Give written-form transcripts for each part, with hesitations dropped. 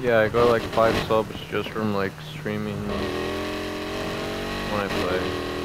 Yeah, I got like 5 subs just from like streaming when I play.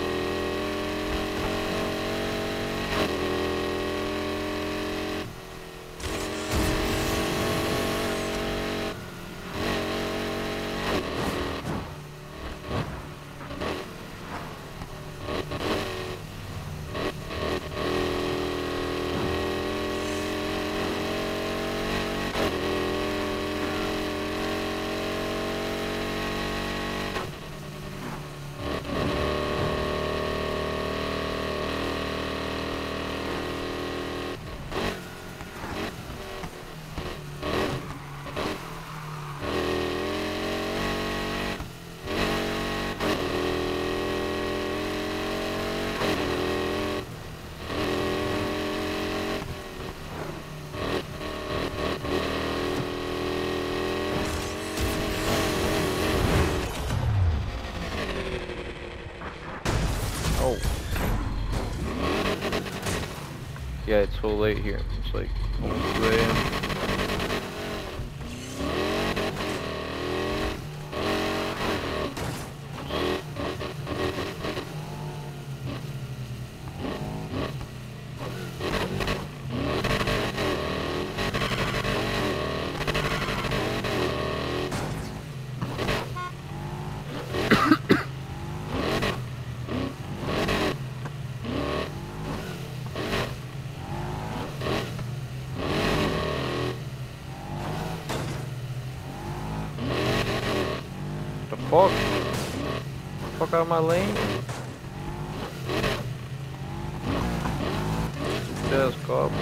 Oh. Yeah, it's so late here. It's like almost 2 a.m. The fuck? Fuck out of my lane. Yes, cop.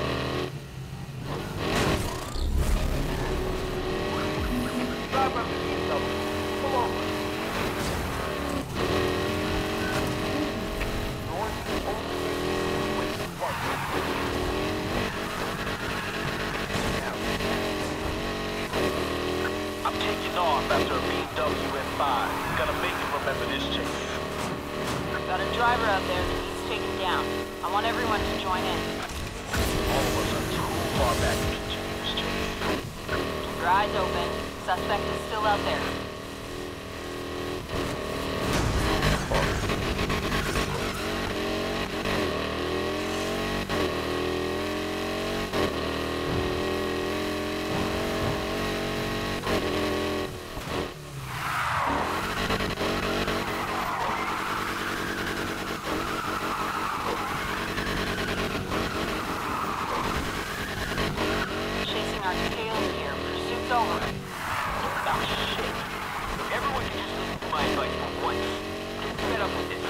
I'm taking off after a BMW M5. Gotta make him remember this chase. Got a driver out there that needs taken down. I want everyone to join in. All of us are too far back to continue this chase. Keep your eyes open. Suspect is still out there. Chasing our tails here. Pursuit's over. Oh shit. Everyone can just listen to my advice for once. Get fed up with this.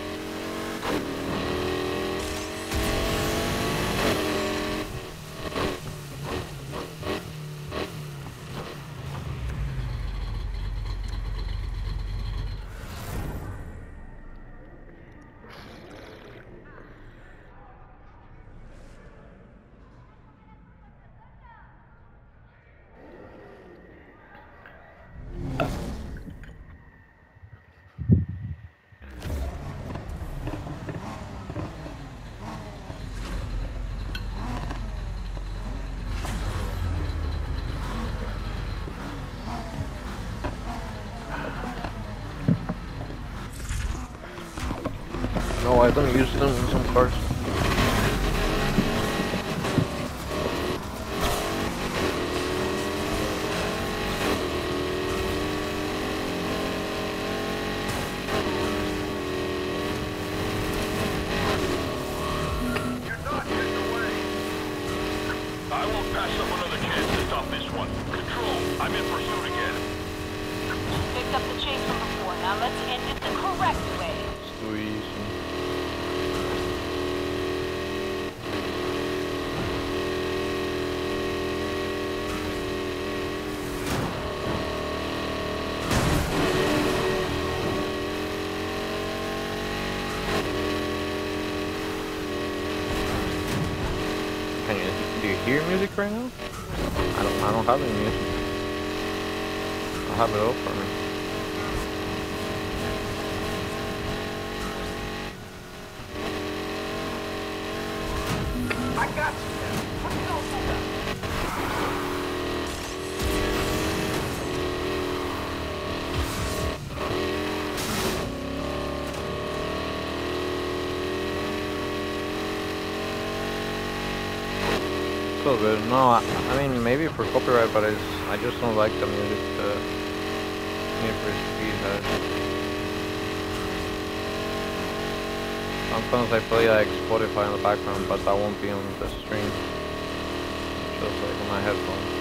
No, I don't use them in some cars. I won't pass up another chance to stop this one. Control, I'm in pursuit again. Picked up the chase from before. Now let's end it the correct way. It's too easy. Do you hear music right now? I don't have any music. I'll have it up for me. I got you now. What the hell is that? bit. No, I mean maybe for copyright, but I just don't like the music that Need for Speed has. Sometimes I play like Spotify in the background, but that won't be on the stream. Just like on my headphones.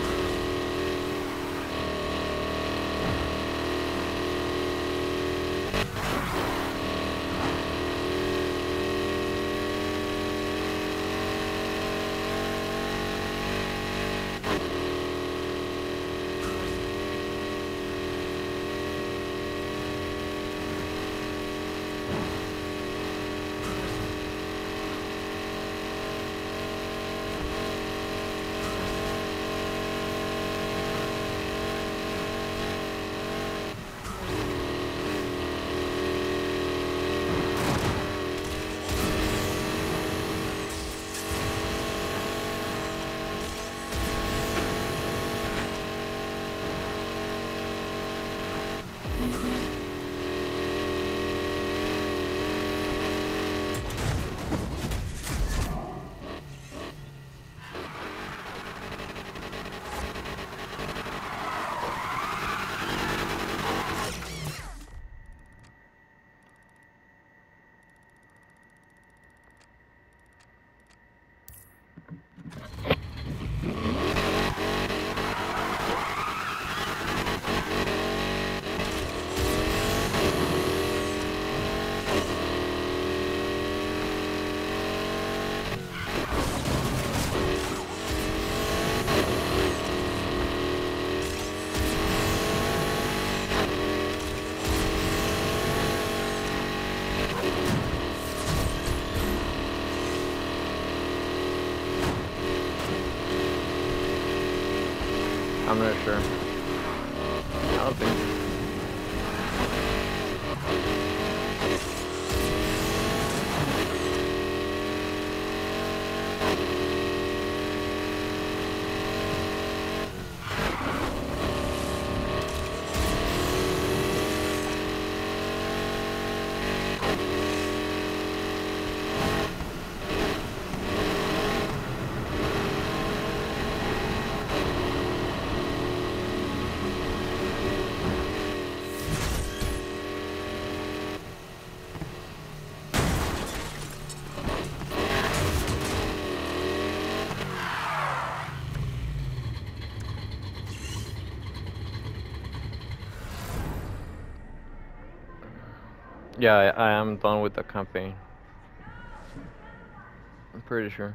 I'm not sure. I don't think. Yeah, I am done with the campaign. I'm pretty sure.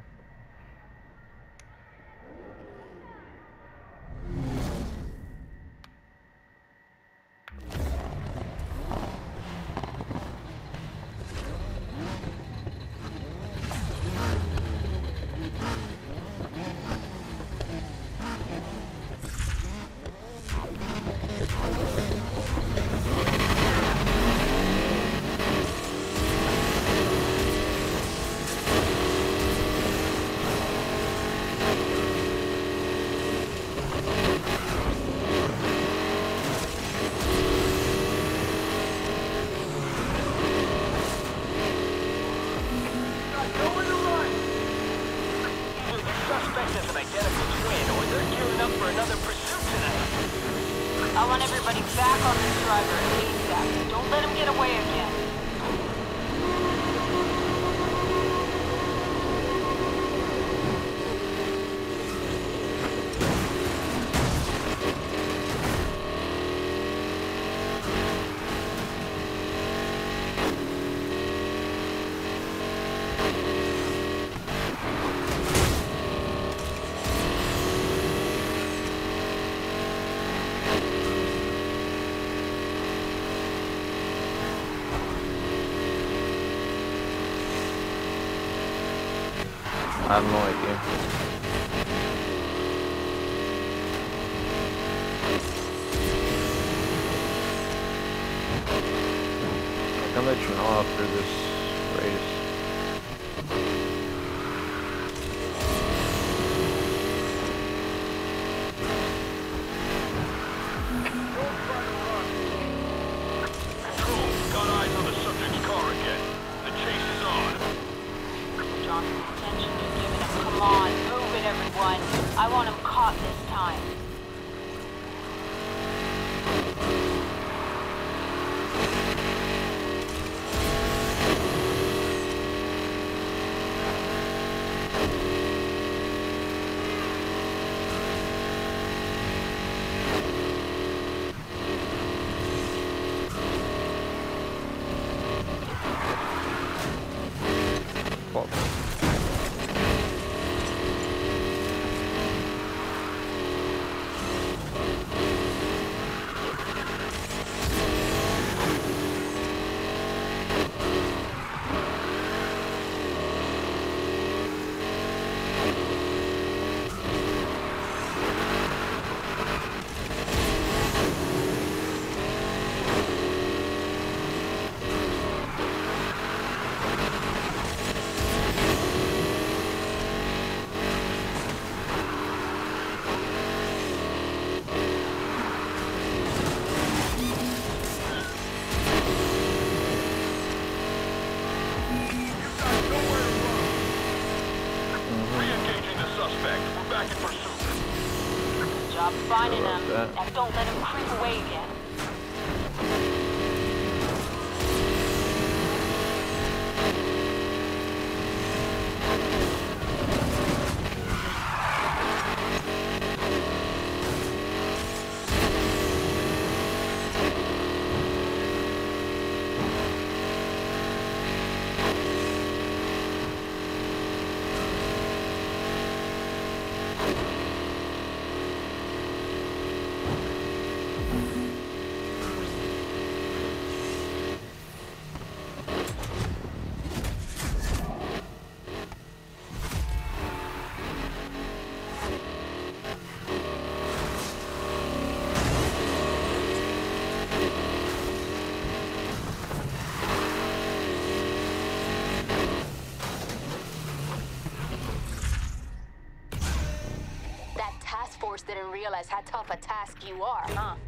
I want everybody back on this driver ASAP. Don't let him get away again. I have no idea. I can let you know after this race. Control, got eyes on the subject's car again. The chase is on. John's attention you're giving him. Come on, move it, everyone. finding about him. that. Now don't let him creep away again. That task force didn't realize how tough a task you are, huh?